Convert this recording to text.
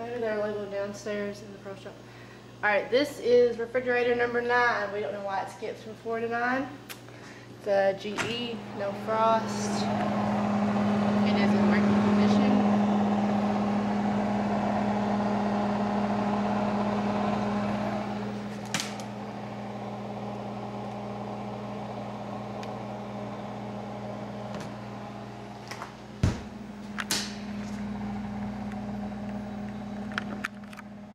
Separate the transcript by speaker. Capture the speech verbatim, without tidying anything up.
Speaker 1: maybe they're labeled downstairs in the pro shop. Alright, this is refrigerator number nine. We don't know why it skips from four to nine. It's a G E, no frost. It isn't working.